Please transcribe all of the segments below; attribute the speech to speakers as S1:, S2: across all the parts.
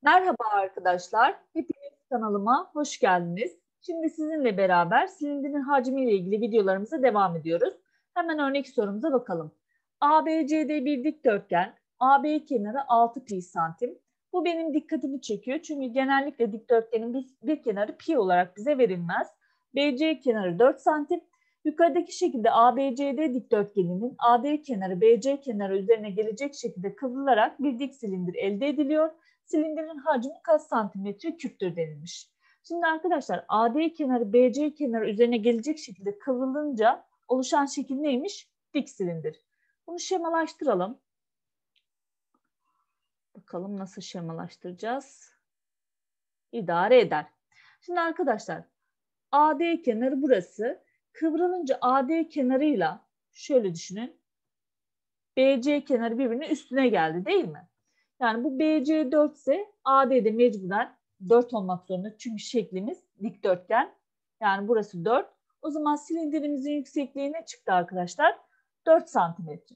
S1: Merhaba arkadaşlar, hepiniz kanalıma hoş geldiniz. Şimdi sizinle beraber silindirin hacmi ile ilgili videolarımıza devam ediyoruz. Hemen örnek sorumuza bakalım. ABCD bir dikdörtgen, AB kenarı 6 pi santim. Bu benim dikkatimi çekiyor çünkü genellikle dikdörtgenin bir kenarı pi olarak bize verilmez. BC kenarı 4 santim. Yukarıdaki şekilde ABCD dikdörtgeninin AD kenarı BC kenarı üzerine gelecek şekilde kıvrılarak bir dik silindir elde ediliyor. Silindirin hacmi kaç santimetre küptür denilmiş. Şimdi arkadaşlar AD kenarı BC kenarı üzerine gelecek şekilde kıvrılınca oluşan şekil neymiş? Dik silindir. Bunu şemalaştıralım. Bakalım nasıl şemalaştıracağız? İdare eder. Şimdi arkadaşlar AD kenarı burası. Kıvrılınca AD kenarıyla şöyle düşünün. BC kenarı birbirinin üstüne geldi değil mi? Yani bu BC 4 ise AD'de mecburen 4 olmak zorunda. Çünkü şeklimiz dikdörtgen. Yani burası 4. O zaman silindirimizin yüksekliği ne çıktı arkadaşlar? 4 santimetre.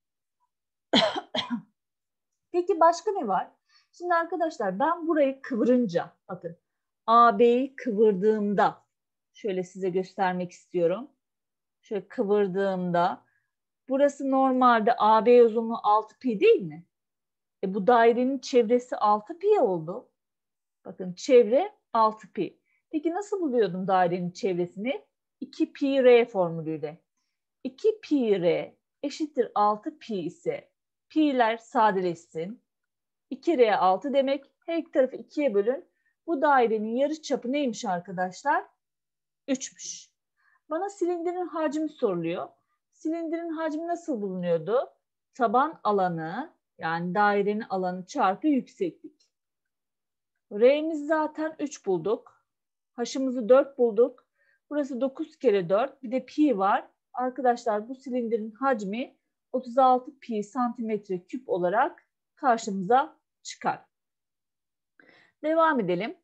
S1: Peki başka ne var? Şimdi arkadaşlar ben burayı kıvırınca, bakın AB'yi kıvırdığımda, şöyle size göstermek istiyorum. Şöyle kıvırdığımda, burası normalde AB uzunluğu 6 pi değil mi? Bu dairenin çevresi 6 pi oldu. Bakın çevre 6 pi. Peki nasıl buluyordum dairenin çevresini? 2 pi r formülüyle. 2 pi r eşittir 6 pi ise pi'ler sadeleşsin. 2r 6 demek. Her iki tarafı 2'ye bölün. Bu dairenin yarıçapı neymiş arkadaşlar? 3'müş. Bana silindirin hacmi soruluyor. Silindirin hacmi nasıl bulunuyordu? Taban alanı, yani dairenin alanı çarpı yükseklik. R'miz zaten 3 bulduk. H'ımızı 4 bulduk. Burası 9 kere 4. Bir de pi var. Arkadaşlar bu silindirin hacmi 36 pi santimetre küp olarak karşımıza çıkar. Devam edelim.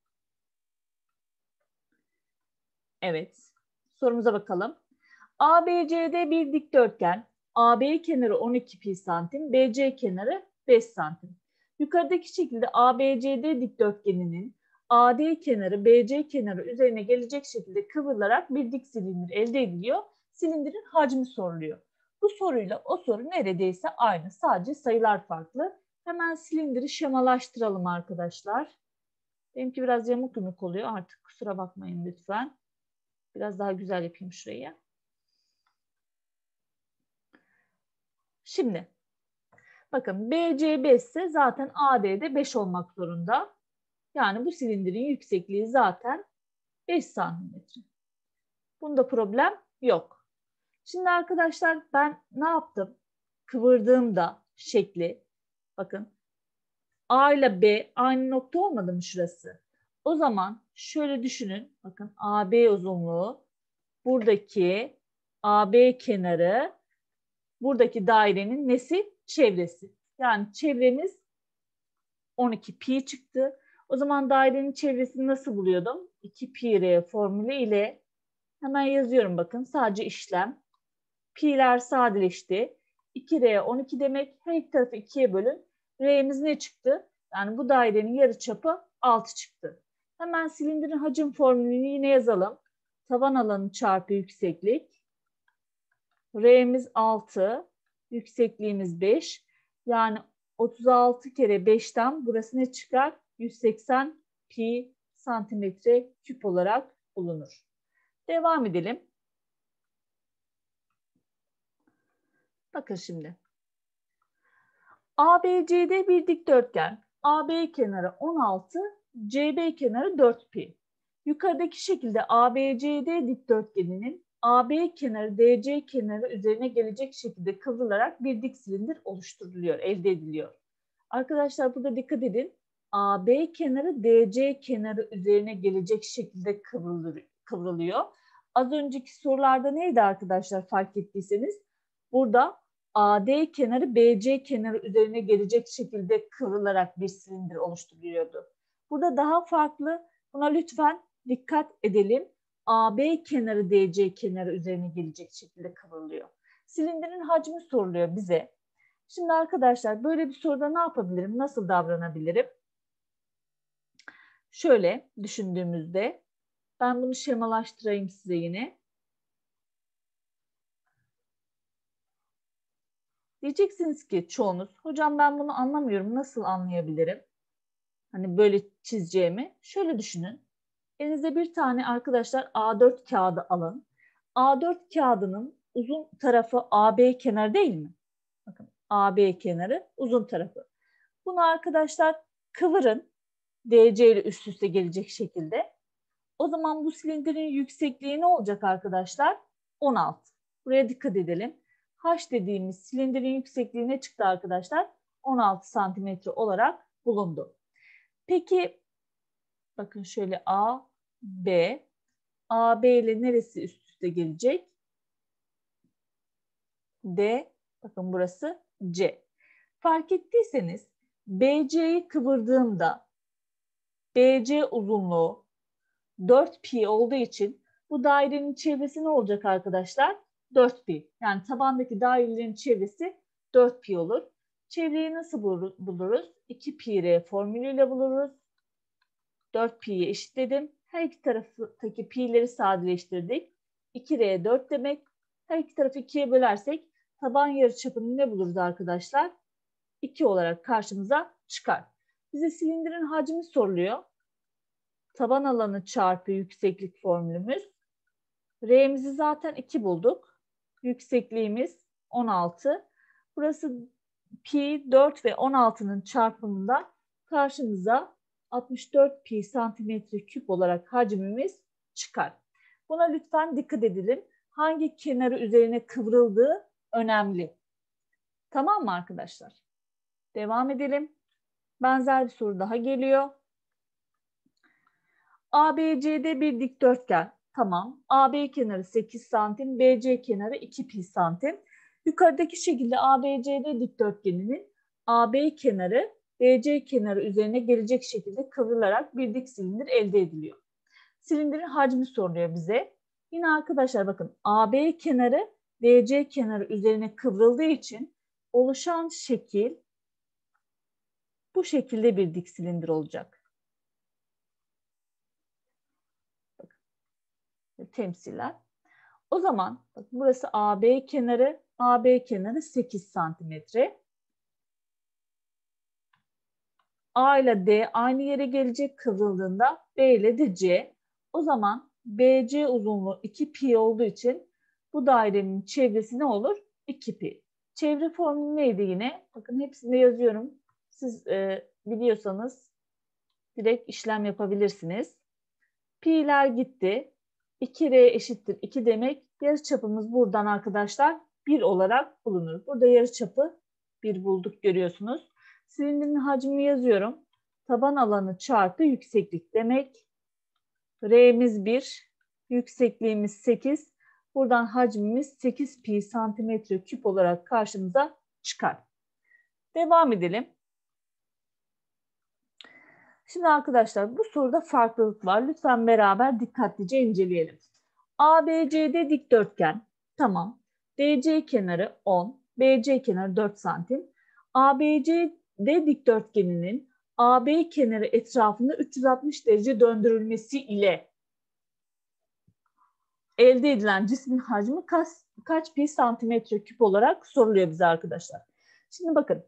S1: Evet. Sorumuza bakalım. ABCD bir dikdörtgen. AB kenarı 12 pi santim, BC kenarı 5 santim. Yukarıdaki şekilde ABCD dikdörtgeninin AD kenarı BC kenarı üzerine gelecek şekilde kıvrılarak bir dik silindir elde ediliyor. Silindirin hacmi soruluyor. Bu soruyla o soru neredeyse aynı. Sadece sayılar farklı. Hemen silindiri şemalaştıralım arkadaşlar. Benimki biraz yamuk yumuk oluyor. Artık kusura bakmayın lütfen. Biraz daha güzel yapayım şurayı. Şimdi bakın BC 5 ise zaten AD'de 5 olmak zorunda. Yani bu silindirin yüksekliği zaten 5 santimetre. Bunda problem yok. Şimdi arkadaşlar ben ne yaptım? Kıvırdığımda şekli, bakın A ile B aynı nokta olmadı mı şurası? O zaman şöyle düşünün. Bakın AB uzunluğu, buradaki AB kenarı, buradaki dairenin nesi? Çevresi. Yani çevremiz 12 pi çıktı. O zaman dairenin çevresini nasıl buluyordum? 2 pi r formülü ile hemen yazıyorum bakın. Sadece işlem. Pi'ler sadeleşti. 2r 12 demek. Her iki tarafı 2'ye bölün. R'miz ne çıktı? Yani bu dairenin yarıçapı 6 çıktı. Hemen silindirin hacim formülünü yine yazalım. Taban alanı çarpı yükseklik. R'miz 6. Yüksekliğimiz 5. Yani 36 kere 5'ten burası ne çıkar? 180 pi santimetre küp olarak bulunur. Devam edelim. Bakın şimdi. ABCD bir dikdörtgen. AB kenarı 16, CB kenarı 4 pi. Yukarıdaki şekilde ABCD dikdörtgeninin AB kenarı DC kenarı üzerine gelecek şekilde kıvrılarak bir dik silindir oluşturuluyor, elde ediliyor. Arkadaşlar burada dikkat edin. AB kenarı DC kenarı üzerine gelecek şekilde kıvrılıyor. Az önceki sorularda neydi arkadaşlar fark ettiyseniz? Burada AD kenarı BC kenarı üzerine gelecek şekilde kıvrılarak bir silindir oluşturuluyordu. Burada daha farklı. Buna lütfen dikkat edelim. AB kenarı DC kenarı üzerine gelecek şekilde kıvrılıyor. Silindirin hacmi soruluyor bize. Şimdi arkadaşlar böyle bir soruda ne yapabilirim? Nasıl davranabilirim? Şöyle düşündüğümüzde ben bunu şemalaştırayım size yine. Diyeceksiniz ki çoğunuz, hocam ben bunu anlamıyorum, nasıl anlayabilirim? Hani böyle çizeceğimi. Şöyle düşünün. Elinizde bir tane arkadaşlar A4 kağıdı alın. A4 kağıdının uzun tarafı AB kenarı değil mi? Bakın AB kenarı uzun tarafı. Bunu arkadaşlar kıvırın. DC ile üst üste gelecek şekilde. O zaman bu silindirin yüksekliği ne olacak arkadaşlar? 16. Buraya dikkat edelim. H dediğimiz silindirin yüksekliği ne çıktı arkadaşlar? 16 santimetre olarak bulundu. Peki bakın şöyle A, B. AB ile neresi üst üste gelecek? D. Bakın burası C. Fark ettiyseniz BC'yi kıvırdığımda BC uzunluğu 4 pi olduğu için bu dairenin çevresi ne olacak arkadaşlar? 4 pi. Yani tabandaki dairelerin çevresi 4 pi olur. Çevreyi nasıl buluruz? 2 pi r formülüyle buluruz. 4 pi'yi eşitledim. Her iki taraftaki pi'leri sadeleştirdik. 2r 4 demek. Her iki tarafı 2'ye bölersek taban yarıçapını ne buluruz arkadaşlar? 2 olarak karşımıza çıkar. Bize silindirin hacmi soruluyor. Taban alanı çarpı yükseklik formülümüz. R'mizi zaten 2 bulduk. Yüksekliğimiz 16. Burası pi, 4 ve 16'nın çarpımında karşımıza 64 pi santimetre küp olarak hacmimiz çıkar. Buna lütfen dikkat edelim. Hangi kenarı üzerine kıvrıldığı önemli. Tamam mı arkadaşlar? Devam edelim. Benzer bir soru daha geliyor. ABC'de bir dikdörtgen. Tamam. AB kenarı 8 santim, BC kenarı 2 pi santim. Yukarıdaki şekilde ABCD dikdörtgeninin AB kenarı BC kenarı üzerine gelecek şekilde kıvrılarak bir dik silindir elde ediliyor. Silindirin hacmi soruluyor bize. Yine arkadaşlar bakın AB kenarı BC kenarı üzerine kıvrıldığı için oluşan şekil bu şekilde bir dik silindir olacak. Temsiler. O zaman bak, burası AB kenarı 8 santimetre. A ile D aynı yere gelecek kıvrıldığında B ile de C. O zaman BC uzunluğu 2 pi olduğu için bu dairenin çevresi ne olur? 2 pi. Çevre formülü neydi yine? Bakın hepsini yazıyorum. Siz biliyorsanız direkt işlem yapabilirsiniz. Pi'ler gitti. 2R eşittir 2 demek. Yarıçapımız buradan arkadaşlar 1 olarak bulunur. Burada yarıçapı 1 bulduk görüyorsunuz. Silindirin hacmini yazıyorum. Taban alanı çarpı yükseklik demek. R'miz 1, yüksekliğimiz 8. Buradan hacmimiz 8 pi santimetre küp olarak karşımıza çıkar. Devam edelim. Şimdi arkadaşlar bu soruda farklılık var. Lütfen beraber dikkatlice inceleyelim. ABCD dikdörtgen. Tamam. DC kenarı 10, BC kenarı 4 santim. ABCD dikdörtgeninin AB kenarı etrafında 360 derece döndürülmesi ile elde edilen cismin hacmi kaç pi santimetre küp olarak soruluyor bize arkadaşlar. Şimdi bakın.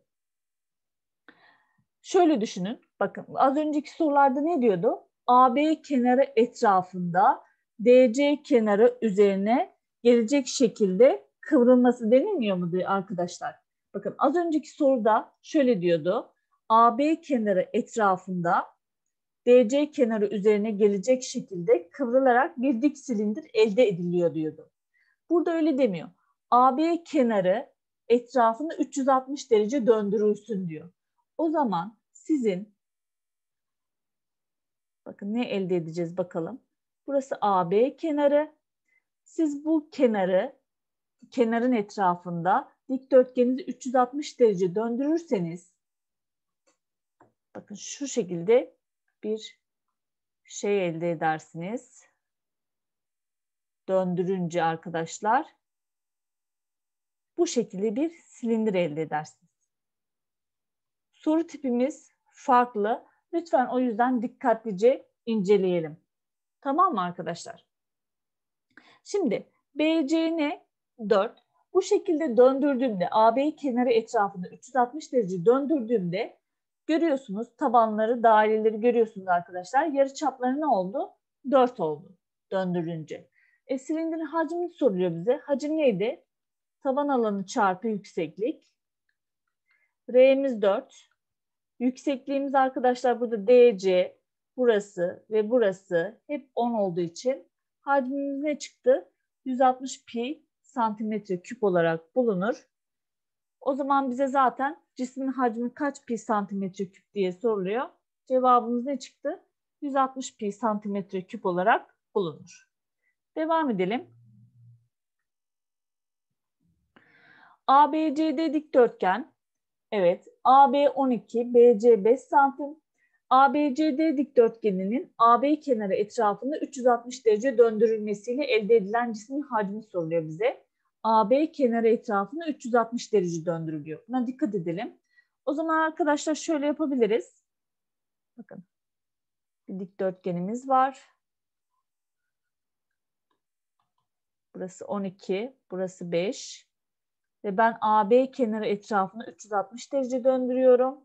S1: Şöyle düşünün. Bakın az önceki sorularda ne diyordu? AB kenarı etrafında DC kenarı üzerine gelecek şekilde kıvrılması denilmiyor mu arkadaşlar? Bakın az önceki soruda şöyle diyordu. AB kenarı etrafında DC kenarı üzerine gelecek şekilde kıvrılarak bir dik silindir elde ediliyor diyordu. Burada öyle demiyor. AB kenarı etrafında 360 derece döndürülsün diyor. O zaman sizin bakın ne elde edeceğiz bakalım. Burası AB kenarı. Siz bu kenarın etrafında dikdörtgeninizi 360 derece döndürürseniz bakın şu şekilde bir şey elde edersiniz. Döndürünce arkadaşlar bu şekilde bir silindir elde edersiniz. Soru tipimiz farklı. Lütfen o yüzden dikkatlice inceleyelim. Tamam mı arkadaşlar? Şimdi BC'ne 4. Bu şekilde döndürdüğümde AB kenarı etrafında 360 derece döndürdüğümde görüyorsunuz tabanları, daireleri görüyorsunuz arkadaşlar. Yarıçapları ne oldu? 4 oldu döndürünce. Silindirin hacmini soruyor bize. Hacim neydi? Taban alanı çarpı yükseklik. R'miz 4. Yüksekliğimiz arkadaşlar burada DC, burası ve burası hep 10 olduğu için hacmimiz ne çıktı? 160 pi santimetre küp olarak bulunur. O zaman bize zaten cismin hacmi kaç pi santimetre küp diye soruluyor. Cevabımız ne çıktı? 160 pi santimetre küp olarak bulunur. Devam edelim. ABCD dikdörtgen. Evet, AB 12, BC 5 santim. ABCD dikdörtgeninin AB kenarı etrafında 360 derece döndürülmesiyle elde edilen cismin hacmi soruluyor bize. AB kenarı etrafında 360 derece döndürülüyor. Buna dikkat edelim. O zaman arkadaşlar şöyle yapabiliriz. Bakın, bir dikdörtgenimiz var. Burası 12, burası 5. Ve ben AB kenarı etrafını 360 derece döndürüyorum.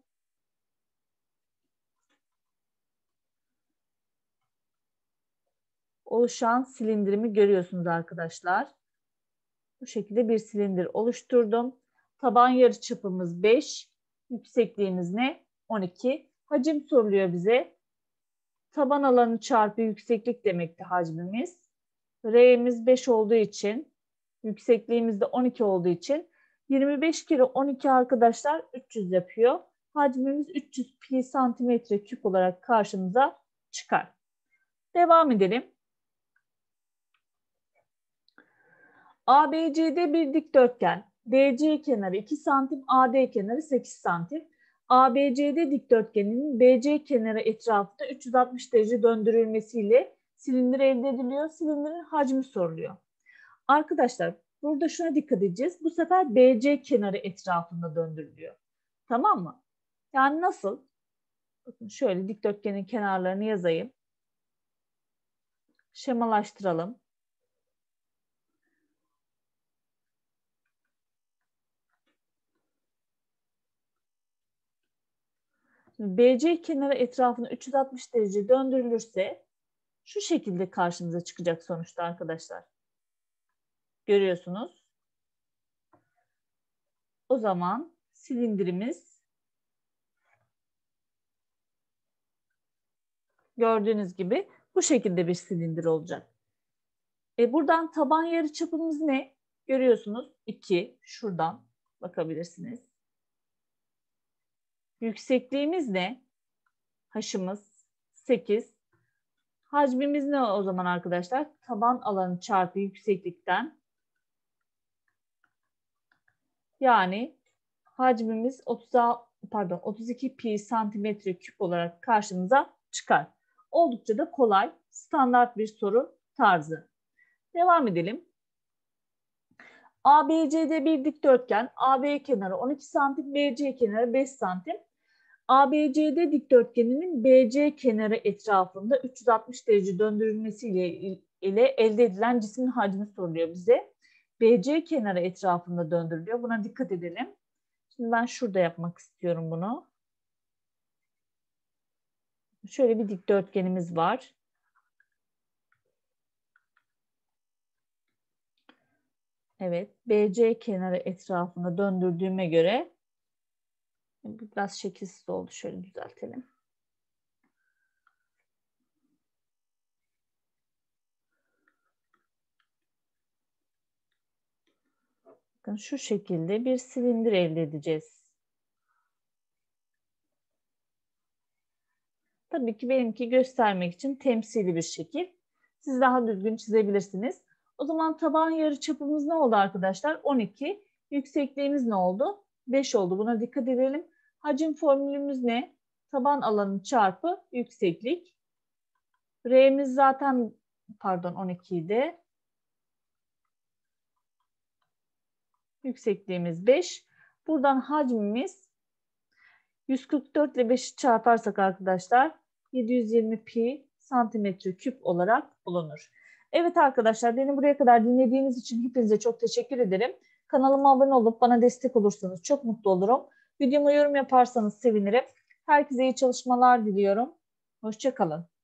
S1: Oluşan silindirimi görüyorsunuz arkadaşlar. Bu şekilde bir silindir oluşturdum. Taban yarıçapımız 5. Yüksekliğimiz ne? 12. Hacim soruluyor bize. Taban alanı çarpı yükseklik demekti hacmimiz. R'miz 5 olduğu için, yüksekliğimiz de 12 olduğu için 25 kere 12 arkadaşlar 300 yapıyor. Hacmimiz 300 pi santimetre küp olarak karşımıza çıkar. Devam edelim. ABCD bir dikdörtgen. DC kenarı 2 santim, AD kenarı 8 santim. ABCD dikdörtgeninin BC kenarı etrafında 360 derece döndürülmesiyle silindir elde ediliyor. Silindirin hacmi soruluyor. Arkadaşlar burada şuna dikkat edeceğiz. Bu sefer BC kenarı etrafında döndürülüyor. Tamam mı? Yani nasıl? Bakın şöyle dikdörtgenin kenarlarını yazayım. Şemalaştıralım. BC kenarı etrafına 360 derece döndürülürse şu şekilde karşımıza çıkacak sonuçta arkadaşlar. Görüyorsunuz. O zaman silindirimiz gördüğünüz gibi bu şekilde bir silindir olacak. Buradan taban yarıçapımız ne? Görüyorsunuz 2. Şuradan bakabilirsiniz. Yüksekliğimiz ne? H'ımız 8. Hacmimiz ne o zaman arkadaşlar? Taban alanı çarpı yükseklikten. Yani hacmimiz 32 pi santimetre küp olarak karşımıza çıkar. Oldukça da kolay, standart bir soru tarzı. Devam edelim. ABCD bir dikdörtgen. AB kenarı 12 santim, BC kenarı 5 santim. ABCD dikdörtgeninin BC kenarı etrafında 360 derece döndürülmesiyle elde edilen cismin hacmi soruluyor bize. BC kenarı etrafında döndürülüyor. Buna dikkat edelim. Şimdi ben şurada yapmak istiyorum bunu. Şöyle bir dikdörtgenimiz var. Evet, BC kenarı etrafında döndürdüğüme göre biraz şekilsiz oldu. Şöyle düzeltelim. Bakın şu şekilde bir silindir elde edeceğiz. Tabii ki benimki göstermek için temsili bir şekil. Siz daha düzgün çizebilirsiniz. O zaman taban yarıçapımız ne oldu arkadaşlar? 12. Yüksekliğimiz ne oldu? 5 oldu. Buna dikkat edelim. Hacim formülümüz ne? Taban alanı çarpı yükseklik. R'miz zaten 12 idi. Yüksekliğimiz 5. Buradan hacmimiz 144 ile 5'i çarparsak arkadaşlar 720 pi santimetre küp olarak bulunur. Evet arkadaşlar, beni buraya kadar dinlediğiniz için hepinize çok teşekkür ederim. Kanalıma abone olup bana destek olursanız çok mutlu olurum. Videoma yorum yaparsanız sevinirim. Herkese iyi çalışmalar diliyorum. Hoşça kalın.